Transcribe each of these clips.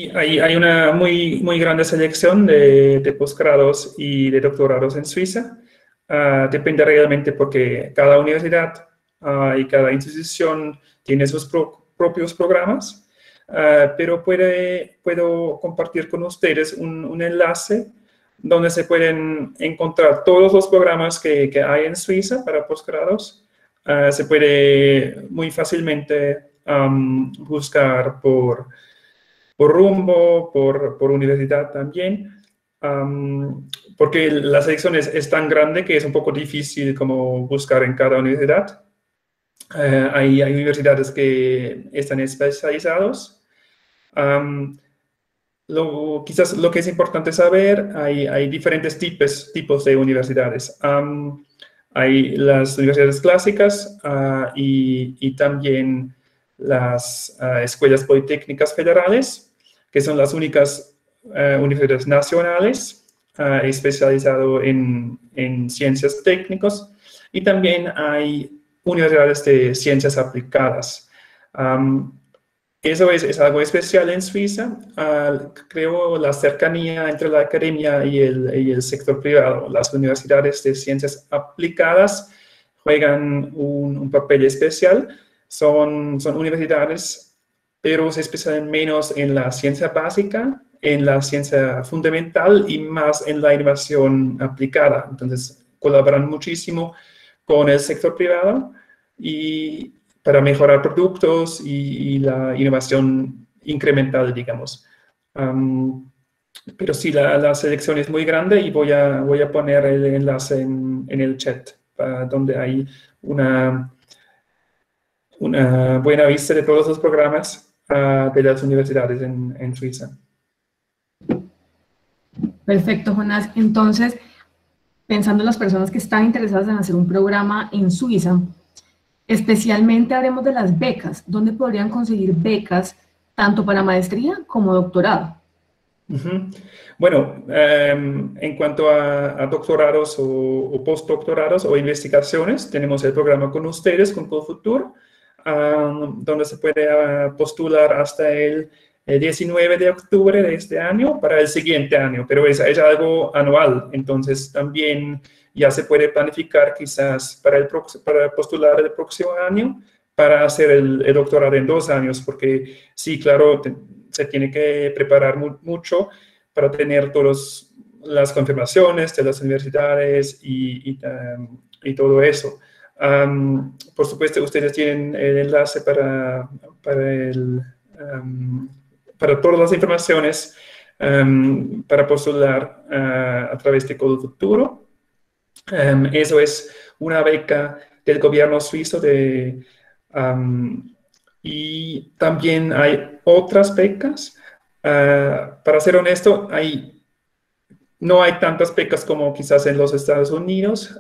hay una muy grande selección de posgrados y de doctorados en Suiza. Depende realmente porque cada universidad y cada institución tiene sus propios programas, pero puedo compartir con ustedes un enlace donde se pueden encontrar todos los programas que hay en Suiza para posgrados. Se puede muy fácilmente buscar por rumbo, por universidad también, porque la selección es tan grande que es un poco difícil como buscar en cada universidad. Hay universidades que están especializados. Quizás lo que es importante saber, hay diferentes tipos de universidades. Hay las universidades clásicas y también las escuelas politécnicas federales, que son las únicas universidades nacionales especializadas en ciencias técnicas, y también hay universidades de ciencias aplicadas. Eso es algo especial en Suiza. Creo la cercanía entre la academia y el sector privado. Las universidades de ciencias aplicadas juegan un papel especial. Son universidades, pero se especializan menos en la ciencia básica, en la ciencia fundamental y más en la innovación aplicada. Entonces, colaboran muchísimo con el sector privado y para mejorar productos y la innovación incremental, digamos. Pero sí, la selección es muy grande y voy a poner el enlace en el chat, donde hay una buena vista de todos los programas de las universidades en Suiza. Perfecto, Jonás. Entonces, pensando en las personas que están interesadas en hacer un programa en Suiza, especialmente hablemos de las becas. ¿Dónde podrían conseguir becas tanto para maestría como doctorado? Bueno, en cuanto a doctorados o postdoctorados o investigaciones, tenemos el programa con ustedes, con Colfutur, donde se puede postular hasta el 19 de octubre de este año para el siguiente año, pero es algo anual, entonces también ya se puede planificar quizás para postular el próximo año para hacer el doctorado en 2 años, porque sí, claro, se tiene que preparar mucho para tener todas las confirmaciones de las universidades y todo eso. Por supuesto, ustedes tienen el enlace para todas las informaciones para postular a través de Colfuturo. Eso es una beca del gobierno suizo y también hay otras becas. Para ser honesto, no hay tantas becas como quizás en los Estados Unidos.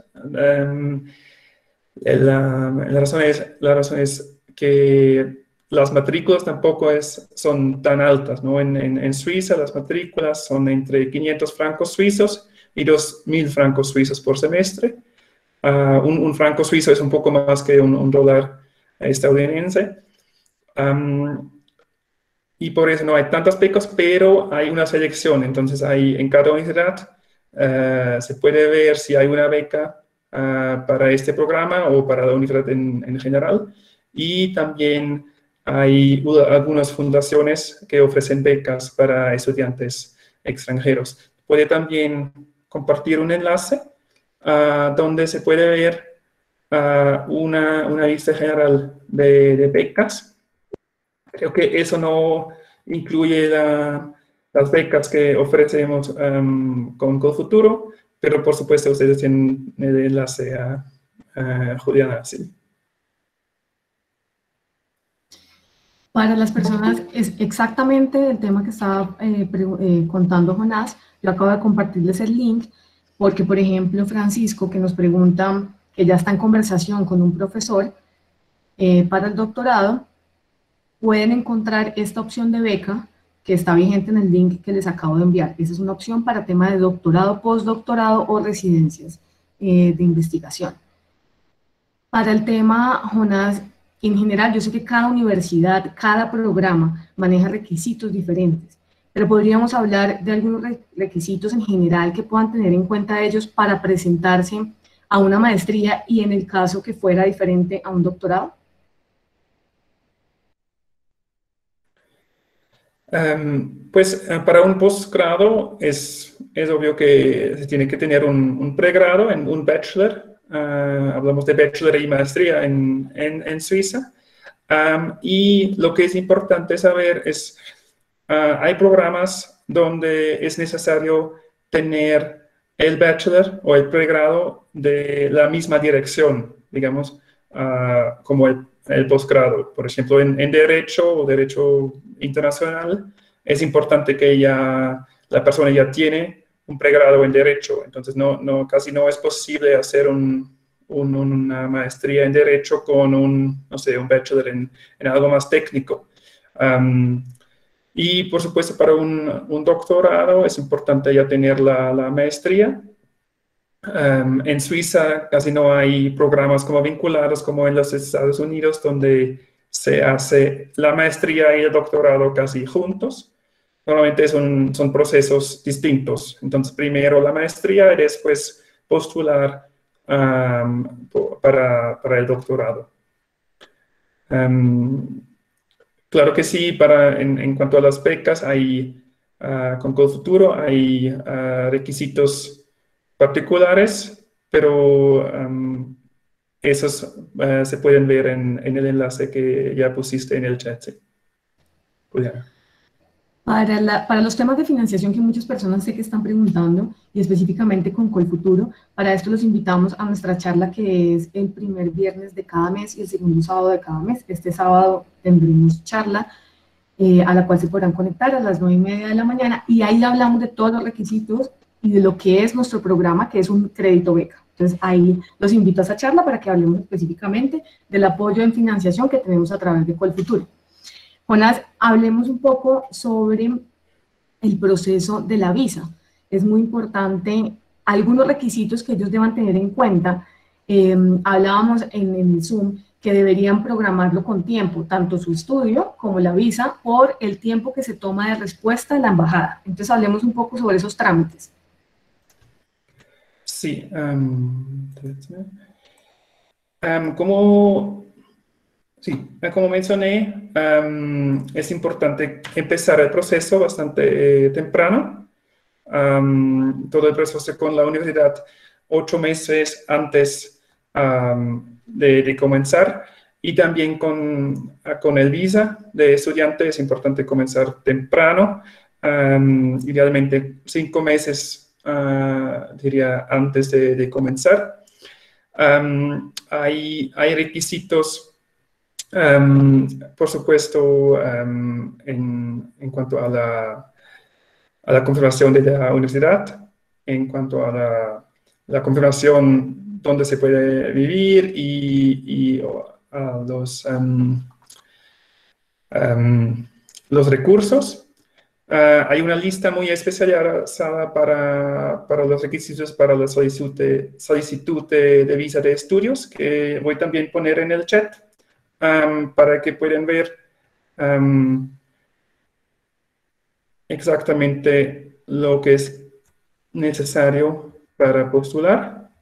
La razón es que las matrículas tampoco son tan altas, ¿no? En Suiza las matrículas son entre 500 francos suizos y 2.000 francos suizos por semestre. Un franco suizo es un poco más que un dólar estadounidense. Y por eso no hay tantas becas, pero hay una selección. Entonces, en cada universidad se puede ver si hay una beca para este programa o para la universidad en general. Y también hay algunas fundaciones que ofrecen becas para estudiantes extranjeros. Puede también compartir un enlace donde se puede ver una lista general de becas. Creo que eso no incluye las becas que ofrecemos con Colfuturo, pero por supuesto ustedes tienen el enlace a Juliana. Sí. Para las personas, es exactamente el tema que estaba contando Jonás. Yo acabo de compartirles el link, porque, por ejemplo, Francisco, que nos pregunta, que ya está en conversación con un profesor para el doctorado, pueden encontrar esta opción de beca que está vigente en el link que les acabo de enviar. Esa es una opción para tema de doctorado, postdoctorado o residencias de investigación. Para el tema, Jonás, en general, yo sé que cada universidad, cada programa maneja requisitos diferentes, pero podríamos hablar de algunos requisitos en general que puedan tener en cuenta ellos para presentarse a una maestría y en el caso que fuera diferente a un doctorado. Pues para un posgrado es obvio que se tiene que tener un pregrado, un bachelor. Hablamos de bachelor y maestría en Suiza. Y lo que es importante saber es, hay programas donde es necesario tener el bachelor o el pregrado de la misma dirección, digamos, como el posgrado. Por ejemplo, en Derecho o Derecho Internacional, es importante que la persona ya tiene un pregrado en Derecho. Entonces, casi no es posible hacer una maestría en Derecho con no sé, un bachelor en algo más técnico. Y, por supuesto, para un doctorado es importante ya tener la maestría. En Suiza casi no hay programas como vinculados como en los Estados Unidos, donde se hace la maestría y el doctorado casi juntos. Normalmente son procesos distintos. Entonces, primero la maestría y después postular para el doctorado. Claro que sí, en cuanto a las becas, con Colfuturo hay requisitos particulares, pero esos se pueden ver en el enlace que ya pusiste en el chat. Sí. Juliana. Para los temas de financiación que muchas personas sé que están preguntando, y específicamente con Colfuturo, para esto los invitamos a nuestra charla que es el primer viernes de cada mes y el segundo sábado de cada mes. Este sábado tendremos charla a la cual se podrán conectar a las 9:30 de la mañana y ahí hablamos de todos los requisitos y de lo que es nuestro programa, que es un crédito beca. Entonces ahí los invito a esa charla para que hablemos específicamente del apoyo en financiación que tenemos a través de Colfuturo. Jonás, hablemos un poco sobre el proceso de la visa. Es muy importante algunos requisitos que ellos deban tener en cuenta. Hablábamos en el Zoom que deberían programarlo con tiempo, tanto su estudio como la visa, por el tiempo que se toma de respuesta de la embajada. Entonces hablemos un poco sobre esos trámites. Sí. Como mencioné, es importante empezar el proceso bastante temprano. Todo el proceso con la universidad 8 meses antes de comenzar. Y también con el visa de estudiante es importante comenzar temprano, idealmente 5 meses, diría, antes de comenzar. Hay requisitos. Por supuesto, en cuanto a la confirmación de la universidad, en cuanto a la confirmación donde se puede vivir y a los recursos. Hay una lista muy especializada para los requisitos para la solicitud de visa de estudios, que voy también a poner en el chat. Para que puedan ver exactamente lo que es necesario para postular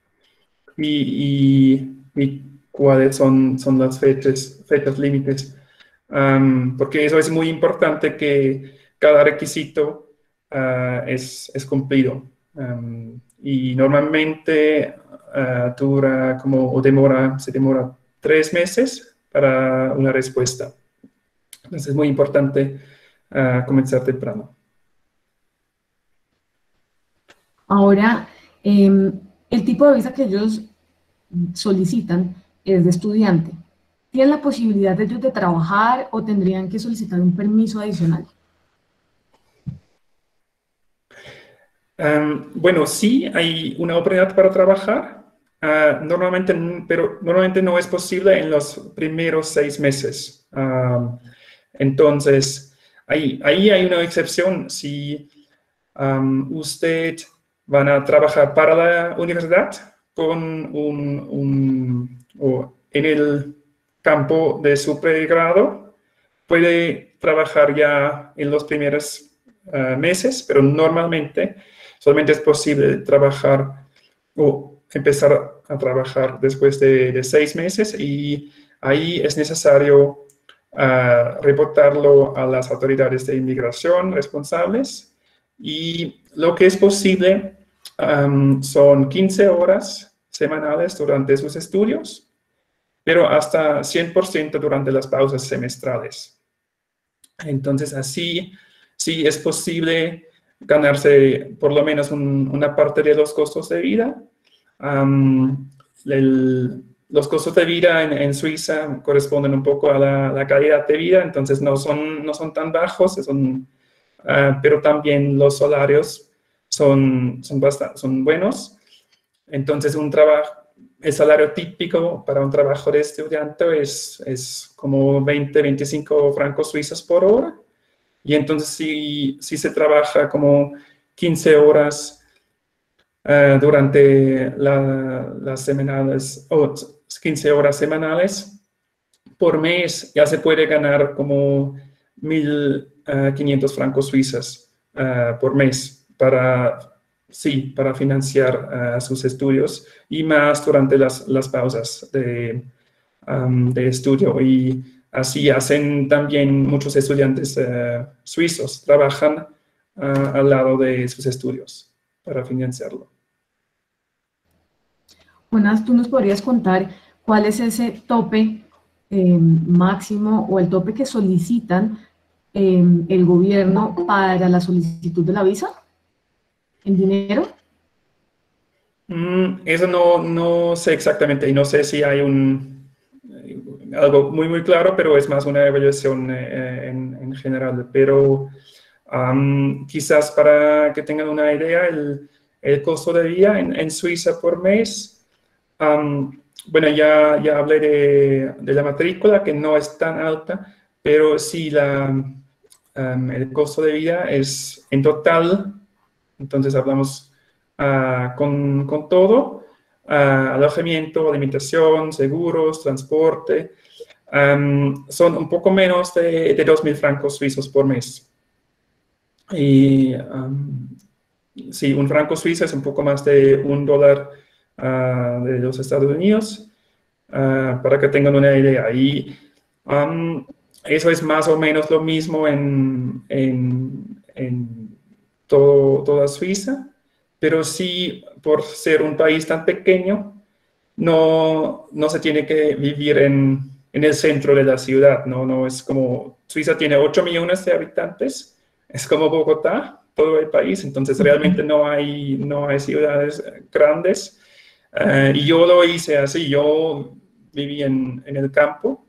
y cuáles son las fechas límites. Porque eso es muy importante que cada requisito es cumplido. Y normalmente se demora 3 meses para una respuesta. Entonces es muy importante comenzar temprano. Ahora, el tipo de visa que ellos solicitan es de estudiante. ¿Tienen la posibilidad de ellos de trabajar o tendrían que solicitar un permiso adicional? Bueno, sí, hay una oportunidad para trabajar. Pero normalmente no es posible en los primeros 6 meses. Entonces, ahí hay una excepción. Si usted van a trabajar para la universidad o en el campo de su pregrado, puede trabajar ya en los primeros meses, pero normalmente solamente es posible trabajar o empezar a trabajar después de 6 meses, y ahí es necesario reportarlo a las autoridades de inmigración responsables, y lo que es posible son 15 horas semanales durante sus estudios, pero hasta 100% durante las pausas semestrales. Entonces, así sí es posible ganarse por lo menos una parte de los costos de vida. Los costos de vida en Suiza corresponden un poco a la calidad de vida, entonces no son tan bajos, pero también los salarios son buenos. Entonces, el salario típico para un trabajo de estudiante es como 20-25 francos suizos por hora. Y entonces, si se trabaja como 15 horas durante las semanales, o 15 horas semanales por mes, ya se puede ganar como 1.500 francos suizos por mes para financiar sus estudios, y más durante las pausas de estudio. Y así hacen también muchos estudiantes suizos, trabajan al lado de sus estudios para financiarlo. Jonas, ¿tú nos podrías contar cuál es ese tope máximo o el tope que solicitan el gobierno para la solicitud de la visa en dinero? Eso no sé exactamente, y no sé si hay algo muy claro, pero es más una evaluación en general. Pero quizás para que tengan una idea, el costo de vida en Suiza por mes, bueno, ya hablé de la matrícula, que no es tan alta, pero sí el costo de vida es en total, entonces hablamos con todo, alojamiento, alimentación, seguros, transporte, son un poco menos de 2.000 francos suizos por mes. Y sí, un franco suizo es un poco más de $1 de los Estados Unidos, para que tengan una idea. Y eso es más o menos lo mismo en toda Suiza, pero sí, por ser un país tan pequeño, no se tiene que vivir en el centro de la ciudad, no es como, Suiza tiene 8 millones de habitantes, es como Bogotá, todo el país, entonces realmente no hay ciudades grandes. Y yo lo hice así, yo viví en el campo,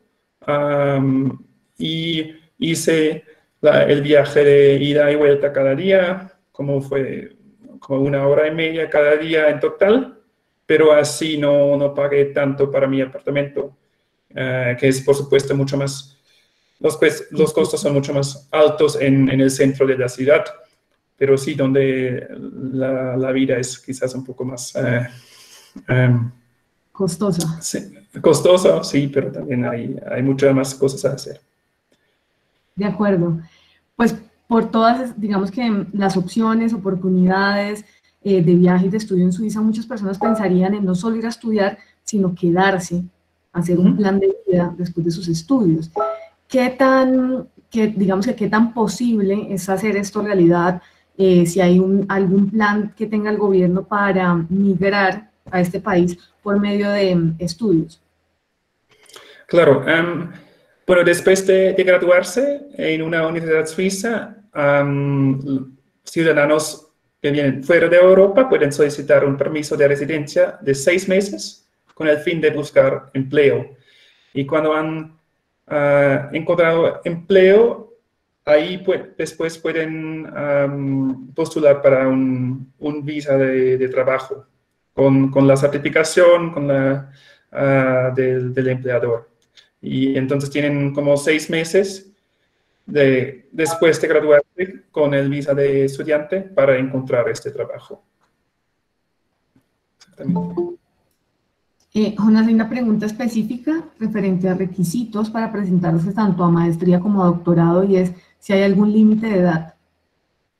y hice el viaje de ida y vuelta cada día, como 1 hora y media cada día en total, pero así no pagué tanto para mi apartamento, que es por supuesto mucho más, los costos son mucho más altos en el centro de la ciudad, pero sí donde la vida es quizás un poco más Costosa. Sí, costosa, sí, pero también hay muchas más cosas a hacer. De acuerdo. Pues por todas, digamos que las opciones, oportunidades de viaje y de estudio en Suiza, muchas personas pensarían en no solo ir a estudiar, sino quedarse, hacer un plan de vida después de sus estudios. ¿Qué tan posible es hacer esto realidad? Si hay algún plan que tenga el gobierno para migrar a este país por medio de estudios. Claro. Bueno, después de graduarse en una universidad suiza, ciudadanos que vienen fuera de Europa pueden solicitar un permiso de residencia de 6 meses con el fin de buscar empleo. Y cuando han encontrado empleo, ahí después pueden postular para un visa de trabajo con la certificación del empleador. Y entonces tienen como 6 meses después de graduarse con el visa de estudiante para encontrar este trabajo. Exactamente. Jonas, hay una pregunta específica referente a requisitos para presentarse tanto a maestría como a doctorado, y es si hay algún límite de edad.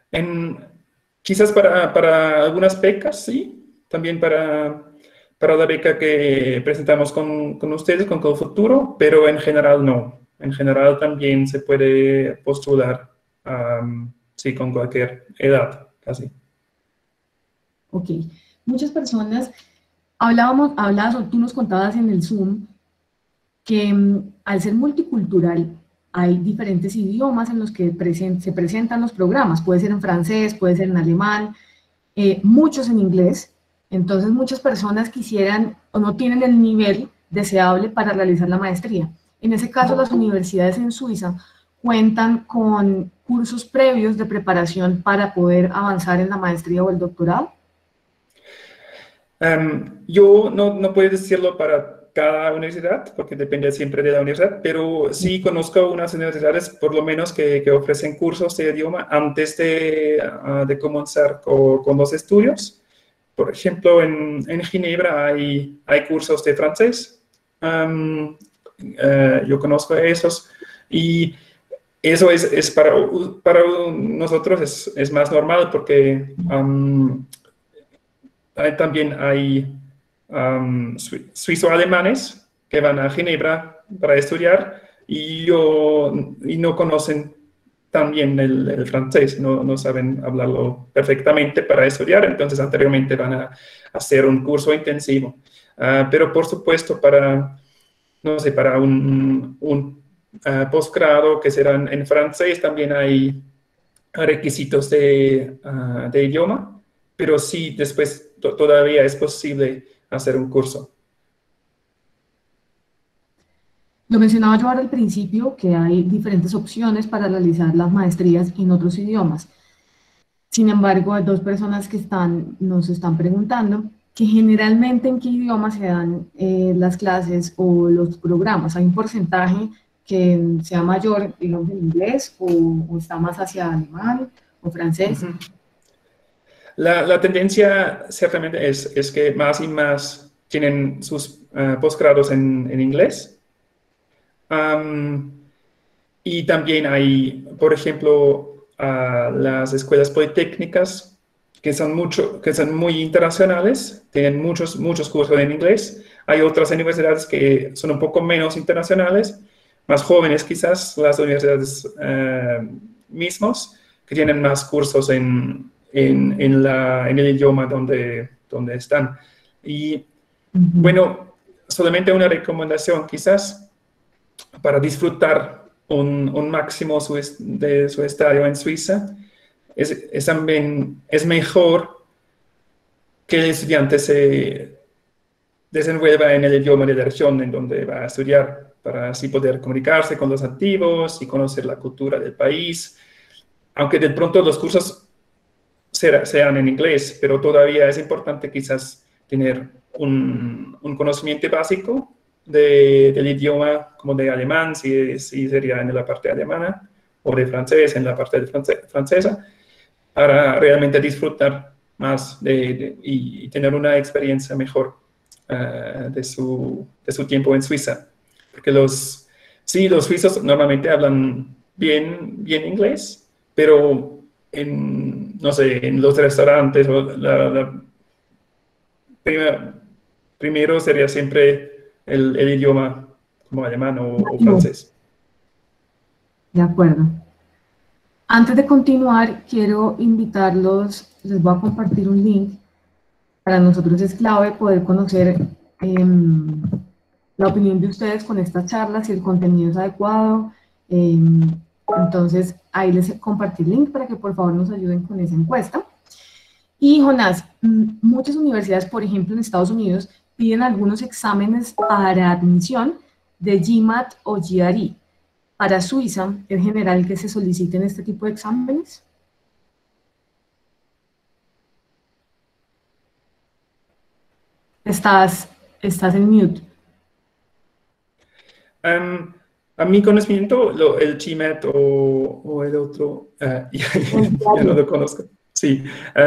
En, quizás para algunas becas, sí. También para la beca que presentamos con ustedes, con Futuro, pero en general no. En general también se puede postular, sí, con cualquier edad, casi. Ok. Muchas personas, hablabas o tú nos contabas en el Zoom que al ser multicultural hay diferentes idiomas en los que se presentan los programas. Puede ser en francés, puede ser en alemán, muchos en inglés. Entonces muchas personas quisieran o no tienen el nivel deseable para realizar la maestría. En ese caso, las universidades en Suiza cuentan con cursos previos de preparación para poder avanzar en la maestría o el doctorado. Yo no puedo decirlo para cada universidad, porque depende siempre de la universidad, pero sí conozco unas universidades, por lo menos, que ofrecen cursos de idioma antes de comenzar con los estudios. Por ejemplo, en Ginebra hay cursos de francés. Yo conozco esos. Y eso es para nosotros es más normal porque también hay suizo-alemanes que van a Ginebra para estudiar y no conocen tan bien el francés, no saben hablarlo perfectamente para estudiar, entonces anteriormente van a hacer un curso intensivo. Pero por supuesto, no sé, para un posgrado que será en francés, también hay requisitos de idioma, pero sí, después todavía es posible hacer un curso. Lo mencionaba yo ahora al principio, que hay diferentes opciones para realizar las maestrías en otros idiomas. Sin embargo, hay dos personas que nos están preguntando que generalmente en qué idioma se dan las clases o los programas. ¿Hay un porcentaje que sea mayor, digamos, en inglés o está más hacia alemán o francés? Uh-huh. La tendencia ciertamente es que más y más tienen sus posgrados en inglés. Y también hay, por ejemplo, las escuelas politécnicas que son muy internacionales, tienen muchos cursos en inglés. Hay otras universidades que son un poco menos internacionales, más jóvenes quizás, las universidades mismos, que tienen más cursos en el idioma donde están. Y bueno, solamente una recomendación quizás para disfrutar un máximo de su estadio en Suiza, también es mejor que el estudiante se desenvuelva en el idioma de la región en donde va a estudiar, para así poder comunicarse con los nativos y conocer la cultura del país. Aunque de pronto los cursos sean en inglés, pero todavía es importante quizás tener un conocimiento básico del idioma, como de alemán, si sería en la parte alemana, o de francés en la parte francesa, para realmente disfrutar más y tener una experiencia mejor de su tiempo en Suiza. Porque los suizos normalmente hablan bien inglés, pero no sé, en los restaurantes, primero sería siempre el idioma como alemán o francés. De acuerdo. Antes de continuar, quiero invitarlos, les voy a compartir un link. Para nosotros es clave poder conocer la opinión de ustedes con estas charlas, si el contenido es adecuado. Entonces, ahí les compartí el link para que por favor nos ayuden con esa encuesta. Y Jonás, muchas universidades, por ejemplo en Estados Unidos, piden algunos exámenes para admisión de GMAT o GRE. Para Suiza, ¿es general que se soliciten este tipo de exámenes? Estás en mute. A mi conocimiento, el GMAT o el otro, ya no lo conozco. Sí,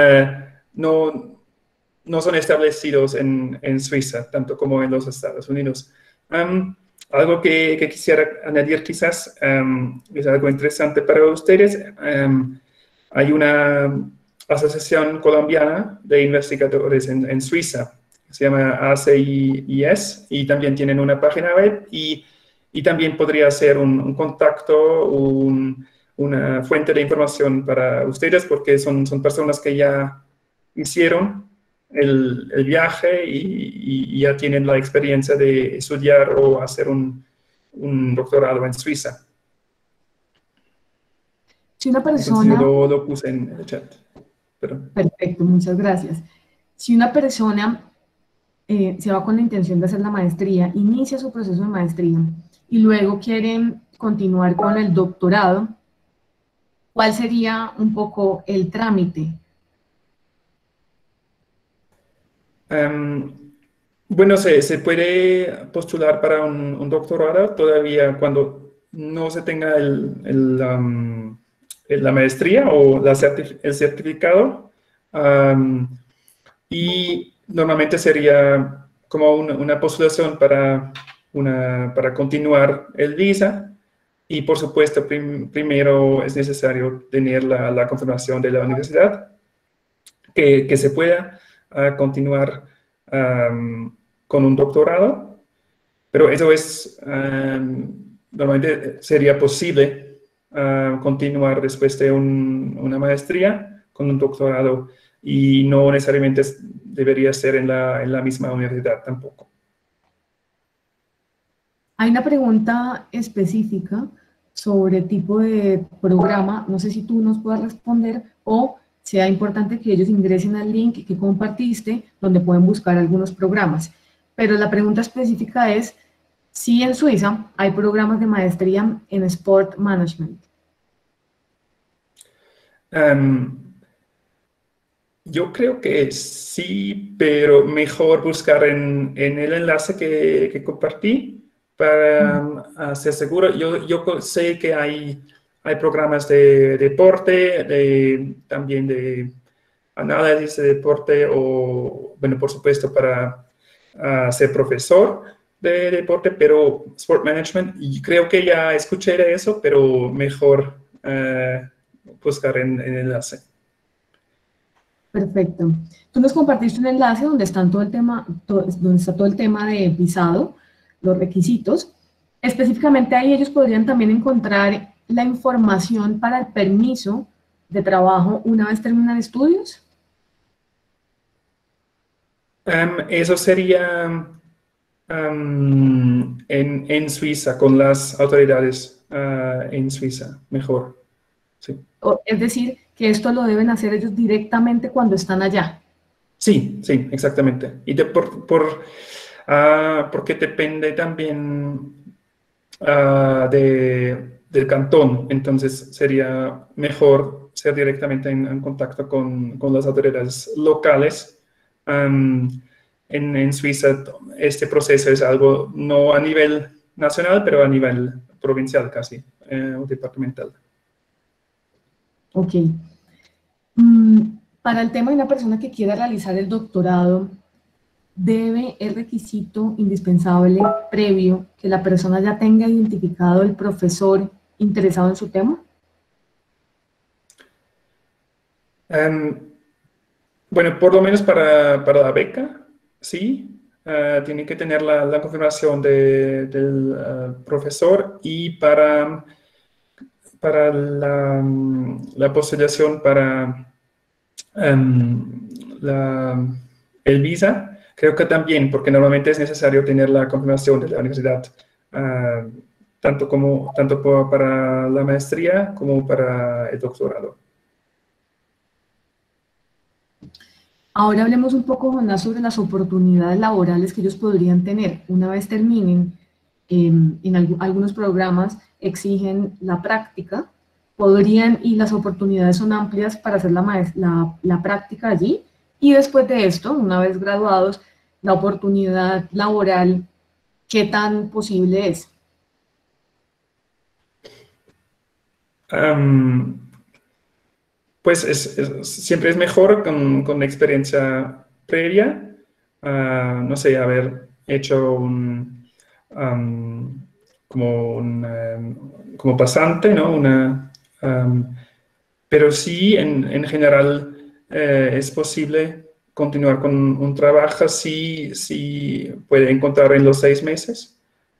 no son establecidos en Suiza, tanto como en los Estados Unidos. Algo que quisiera añadir quizás es algo interesante para ustedes. hay una asociación colombiana de investigadores en Suiza, se llama ACIS, y también tienen una página web y también podría ser un contacto, una fuente de información para ustedes, porque son personas que ya hicieron el viaje y ya tienen la experiencia de estudiar o hacer un doctorado en Suiza. Si una Entonces yo persona, lo puse en el chat. Perdón. perfecto, muchas gracias. Si una persona se va con la intención de hacer la maestría, inicia su proceso de maestría y luego quiere continuar con el doctorado, ¿cuál sería un poco el trámite? Bueno, se puede postular para un doctorado todavía cuando no se tenga la maestría o el certificado. Y normalmente sería como una postulación para continuar el visa. Y por supuesto, primero es necesario tener la confirmación de la universidad que se pueda continuar con un doctorado, pero eso es, normalmente sería posible continuar después de una maestría con un doctorado y no necesariamente debería ser en la misma universidad tampoco. Hay una pregunta específica sobre tipo de programa, no sé si tú nos puedas responder o sea importante que ellos ingresen al link que compartiste donde pueden buscar algunos programas. Pero la pregunta específica es si en Suiza hay programas de maestría en Sport Management. Yo creo que sí, pero mejor buscar en el enlace que compartí para ser seguro. Yo sé que hay programas de deporte, también de análisis de deporte o, bueno, por supuesto, para ser profesor de deporte, pero Sport Management, y creo que ya escuché de eso, pero mejor buscar en el enlace. Perfecto. Tú nos compartiste un enlace donde están todo el tema, donde está todo el tema de visado, los requisitos. Específicamente ahí ellos podrían también encontrar la información para el permiso de trabajo una vez terminan estudios. Eso sería en Suiza, con las autoridades en Suiza, mejor. Sí. Es decir, que esto lo deben hacer ellos directamente cuando están allá. Sí, sí, exactamente. Y porque depende también del cantón, entonces sería mejor ser directamente en contacto con las autoridades locales. En Suiza este proceso es algo no a nivel nacional, pero a nivel provincial casi, o departamental. Ok. Para el tema de una persona que quiera realizar el doctorado, ¿debe el requisito indispensable previo que la persona ya tenga identificado el profesor interesado en su tema? Bueno, por lo menos para la beca, sí. Tiene que tener la confirmación del profesor y para la postulación para la, el visa, creo que también, porque normalmente es necesario tener la confirmación de la universidad, tanto para la maestría como para el doctorado. Ahora hablemos un poco, Jonás, sobre las oportunidades laborales que ellos podrían tener una vez terminen. Algunos programas exigen la práctica, y las oportunidades son amplias para hacer la práctica allí, y después de esto, una vez graduados, la oportunidad laboral, ¿qué tan posible es? Pues siempre es mejor con experiencia previa, no sé, haber hecho como pasante, ¿no? pero sí, en general, es posible continuar con un trabajo si puede encontrar en los 6 meses.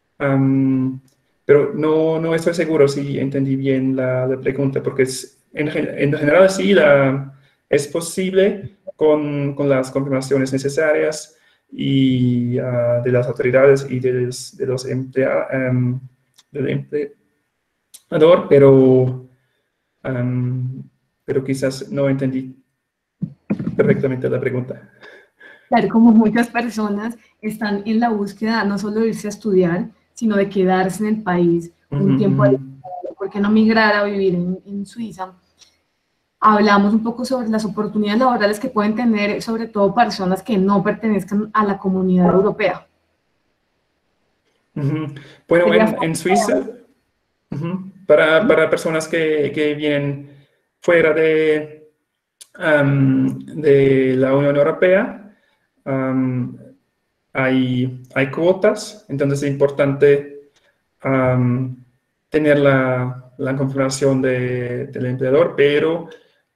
Pero no estoy seguro si entendí bien la pregunta, porque en general sí es posible con las confirmaciones necesarias y de las autoridades y del empleador, pero quizás no entendí perfectamente la pregunta. Claro, como muchas personas están en la búsqueda no solo de irse a estudiar, sino de quedarse en el país un Ujú, tiempo, ujú. ¿por qué no migrar a vivir en Suiza? Hablamos un poco sobre las oportunidades laborales que pueden tener, sobre todo personas que no pertenezcan a la comunidad europea. Ujú. Bueno, Sería en Suiza, ujú, para personas que vienen fuera de la Unión Europea, am, hay cuotas, entonces es importante tener la confirmación del empleador, pero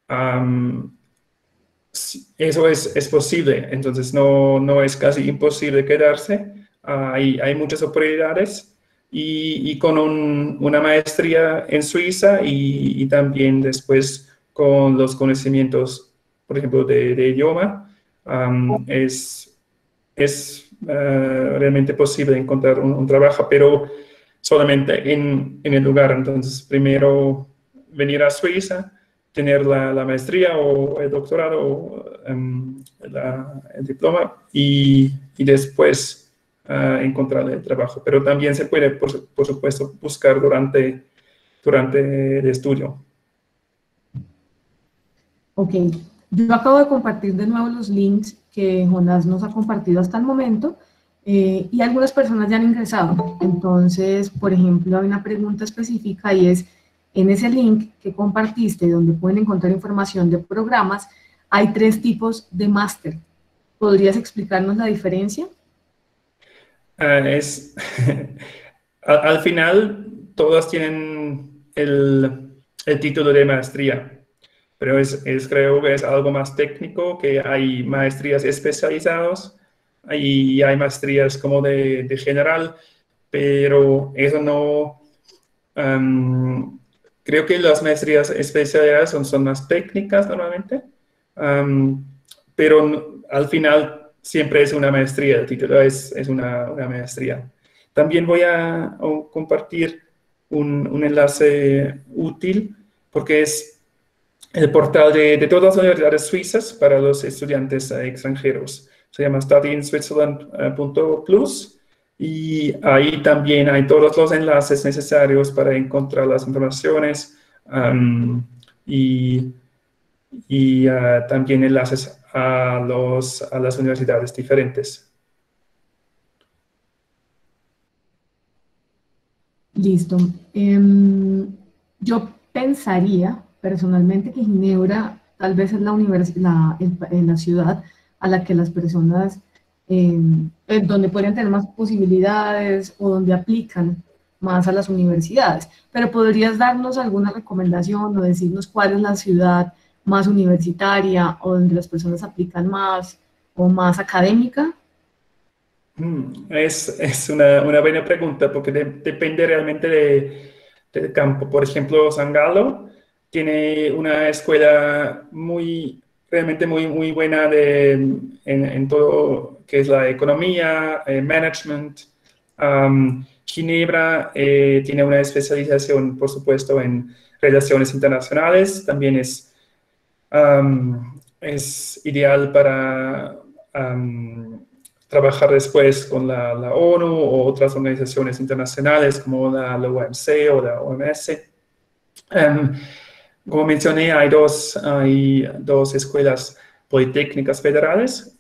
sí, eso es posible, entonces no es casi imposible quedarse. Hay muchas oportunidades y con una maestría en Suiza y también después con los conocimientos, por ejemplo, de idioma, es realmente posible encontrar un trabajo, pero solamente en el lugar. Entonces, primero venir a Suiza, tener la maestría o el doctorado o el diploma y después encontrar el trabajo. Pero también se puede, por supuesto, buscar durante el estudio. Ok, yo acabo de compartir de nuevo los links que Jonás nos ha compartido hasta el momento y algunas personas ya han ingresado. Entonces, por ejemplo, hay una pregunta específica y es, en ese link que compartiste, donde pueden encontrar información de programas, hay 3 tipos de máster. ¿Podrías explicarnos la diferencia? Es, al final, todas tienen el título de maestría. Pero creo que es algo más técnico, que hay maestrías especializadas y hay maestrías como de general, pero eso no, creo que las maestrías especializadas son más técnicas normalmente, am, pero al final siempre es una maestría, el título es una maestría. También voy a compartir un enlace útil porque es el portal de todas las universidades suizas para los estudiantes extranjeros. Se llama studyinswitzerland.plus y ahí también hay todos los enlaces necesarios para encontrar las informaciones y, también enlaces a las universidades diferentes. Listo. Yo pensaría personalmente que Ginebra tal vez es la ciudad a la que las personas, donde podrían tener más posibilidades o donde aplican más a las universidades. Pero ¿podrías darnos alguna recomendación o decirnos cuál es la ciudad más universitaria o donde las personas aplican más o más académica? Es una buena pregunta porque depende realmente del campo. Por ejemplo, San Galo tiene una escuela realmente muy buena en todo que es la economía, management. Ginebra tiene una especialización, por supuesto, en relaciones internacionales. También es ideal para trabajar después con la ONU o otras organizaciones internacionales como la OMC o la OMS. Um, Como mencioné, hay dos escuelas politécnicas federales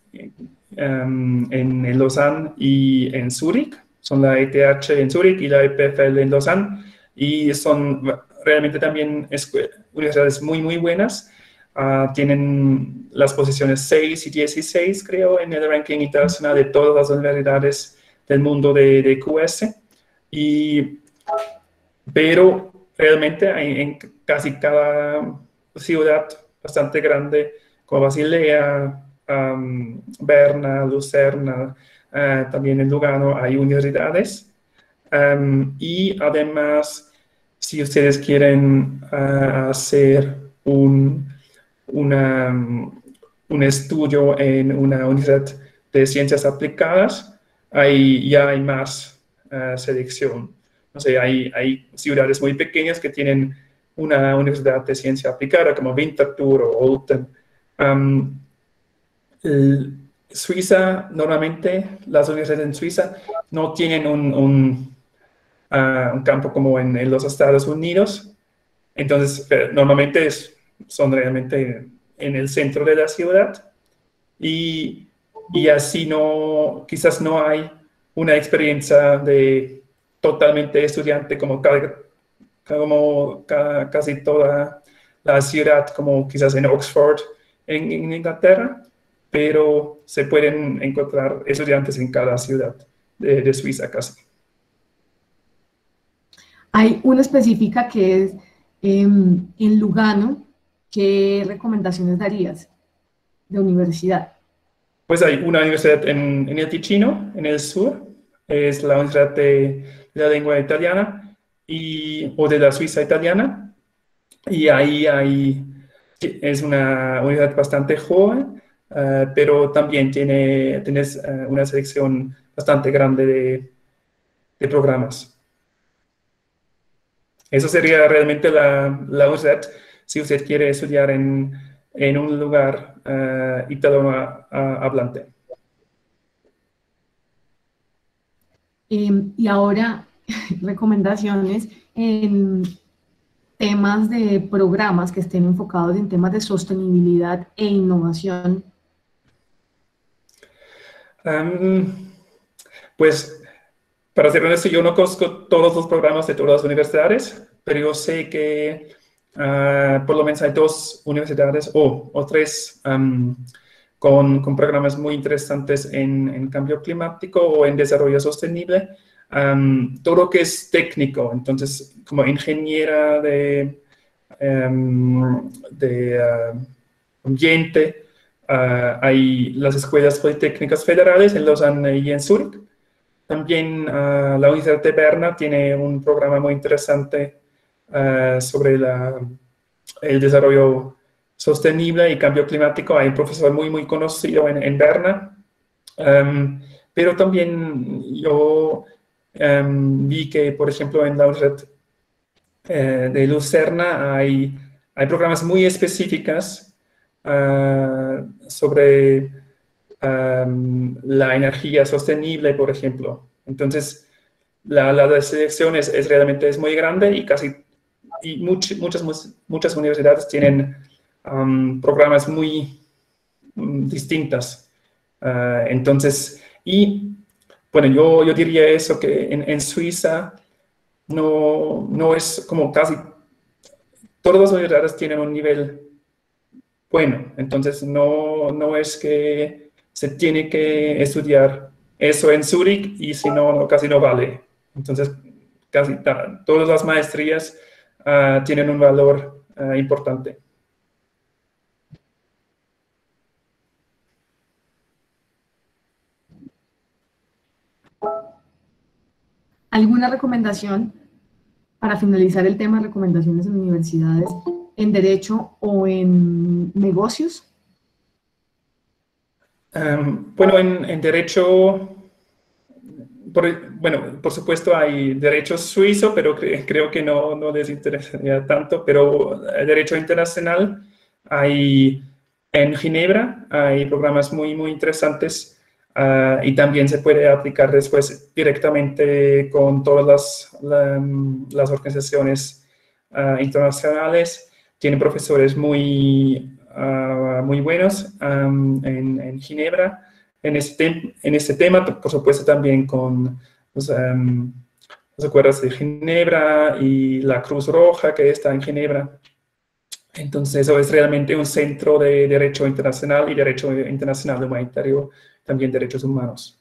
en Lausanne y en Zúrich. Son la ETH en Zúrich y la EPFL en Lausanne. Y son realmente también universidades muy buenas. Tienen las posiciones 6 y 16, creo, en el ranking internacional de todas las universidades del mundo de QS. Pero realmente en casi cada ciudad bastante grande como Basilea, Berna, Lucerna, también en Lugano hay universidades. Y además, si ustedes quieren hacer una, un estudio en una universidad de ciencias aplicadas, ya hay más selección. No sé, hay ciudades muy pequeñas que tienen una universidad de ciencia aplicada como Winterthur o Olten. Suiza, normalmente las universidades en Suiza no tienen un campo como en los Estados Unidos. Entonces, normalmente son realmente en el centro de la ciudad y así no, quizás no hay una experiencia de totalmente estudiante como casi toda la ciudad, como quizás en Oxford, en Inglaterra, pero se pueden encontrar estudiantes en cada ciudad de Suiza casi. Hay una específica que es en Lugano. ¿Qué recomendaciones darías de universidad? Pues hay una universidad en el Ticino, en el sur, es la Universidad de la Lengua Italiana o de la Suiza Italiana, y es una universidad bastante joven, pero también tienes una selección bastante grande de programas. Eso sería realmente la universidad si usted quiere estudiar en un lugar italiano hablante. Y ahora, recomendaciones en temas de programas que estén enfocados en temas de sostenibilidad e innovación. Pues, para ser honesto, yo no conozco todos los programas de todas las universidades, pero yo sé que por lo menos hay 2 universidades o 3 con programas muy interesantes en cambio climático o en desarrollo sostenible. Todo lo que es técnico, entonces como ingeniera de ambiente, hay las escuelas politécnicas federales en Lausanne y en Zúrich. También la Universidad de Berna tiene un programa muy interesante sobre el desarrollo sostenible y cambio climático. Hay un profesor muy conocido en Berna. Pero también yo vi que, por ejemplo, en la Universidad de Lucerna hay programas muy específicos sobre la energía sostenible, por ejemplo. Entonces, la selección es realmente muy grande y muchas universidades tienen programas muy distintos. Entonces, y bueno, yo diría eso, que en Suiza no es como casi todas las universidades tienen un nivel bueno, entonces no es que se tiene que estudiar eso en Zúrich y si no, casi no vale. Entonces, todas las maestrías tienen un valor importante. ¿Alguna recomendación para finalizar el tema de recomendaciones en universidades en derecho o en negocios? Bueno, en derecho, por supuesto hay derecho suizo, pero creo que no les interesaría tanto, pero derecho internacional en Ginebra hay programas muy interesantes. Y también se puede aplicar después directamente con todas las organizaciones internacionales. Tienen profesores muy buenos en Ginebra en este tema, por supuesto también con los acuerdos de Ginebra y la Cruz Roja que está en Ginebra. Entonces, eso es realmente un centro de derecho internacional y derecho internacional humanitario, también derechos humanos.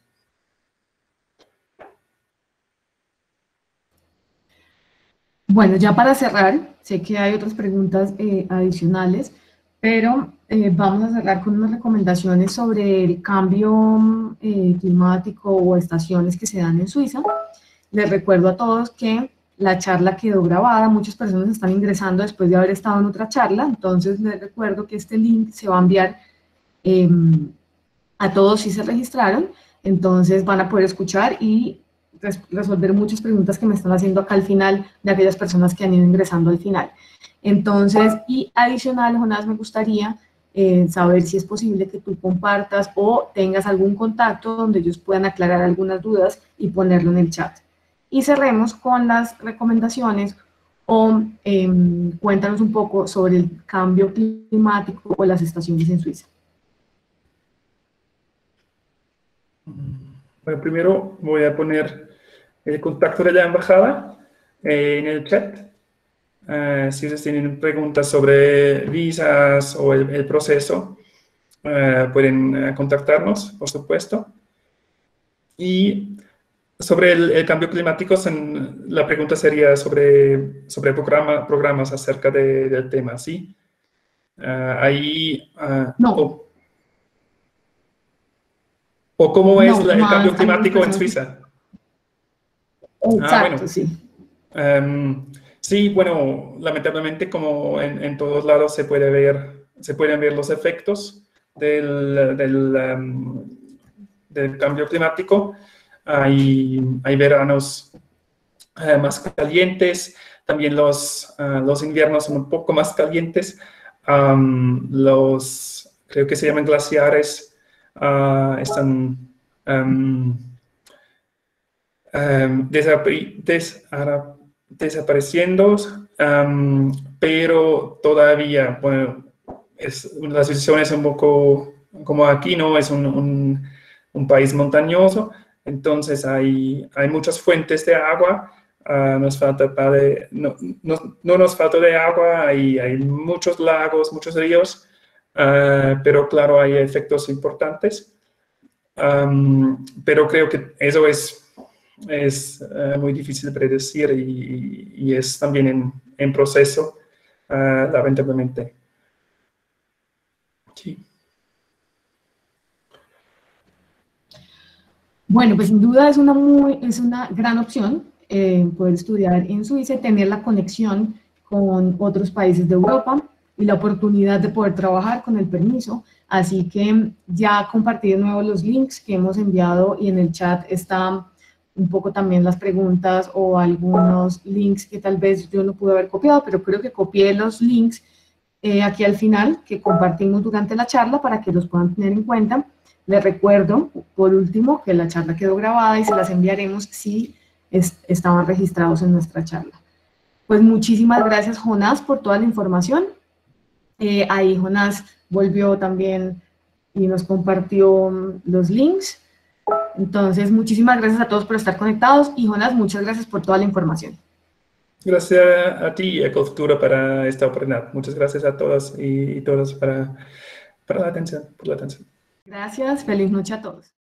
Bueno, ya para cerrar, sé que hay otras preguntas adicionales, pero vamos a cerrar con unas recomendaciones sobre el cambio climático o estaciones que se dan en Suiza. Les recuerdo a todos que la charla quedó grabada, muchas personas están ingresando después de haber estado en otra charla, entonces les recuerdo que este link se va a enviar a todos si se registraron, entonces van a poder escuchar y resolver muchas preguntas que me están haciendo acá al final de aquellas personas que han ido ingresando al final. Entonces, y adicional, Jonás, me gustaría saber si es posible que tú compartas o tengas algún contacto donde ellos puedan aclarar algunas dudas y ponerlo en el chat. Y cerremos con las recomendaciones o cuéntanos un poco sobre el cambio climático o las estaciones en Suiza. Bueno, primero voy a poner el contacto de la embajada en el chat. Si ustedes tienen preguntas sobre visas o el proceso, pueden contactarnos, por supuesto. Y sobre el cambio climático, la pregunta sería sobre programas acerca del tema, ¿sí? No. ¿O cómo es No, el cambio más climático en Suiza? Exacto, Bueno. sí. Sí, bueno, lamentablemente como en todos lados se pueden ver los efectos del cambio climático. Hay veranos más calientes, también los inviernos son un poco más calientes. Creo que se llaman glaciares, están desapareciendo, pero todavía, bueno, la situación es un poco como aquí, ¿no? Es un país montañoso, entonces hay muchas fuentes de agua, no nos falta de agua, hay muchos lagos, muchos ríos, pero claro, hay efectos importantes. Pero creo que eso es muy difícil de predecir y es también en proceso, lamentablemente. Sí. Bueno, pues sin duda es una gran opción poder estudiar en Suiza y tener la conexión con otros países de Europa y la oportunidad de poder trabajar con el permiso. Así que ya compartí de nuevo los links que hemos enviado y en el chat están un poco también las preguntas o algunos links que tal vez yo no pude haber copiado, pero creo que copié los links aquí al final que compartimos durante la charla para que los puedan tener en cuenta. Les recuerdo, por último, que la charla quedó grabada y se las enviaremos si estaban registrados en nuestra charla. Pues muchísimas gracias, Jonás, por toda la información. Ahí Jonás volvió también y nos compartió los links. Entonces, muchísimas gracias a todos por estar conectados y Jonás, muchas gracias por toda la información. Gracias a ti, Ecofutura, para esta oportunidad. Muchas gracias a todas y todos por la atención. Gracias, feliz noche a todos.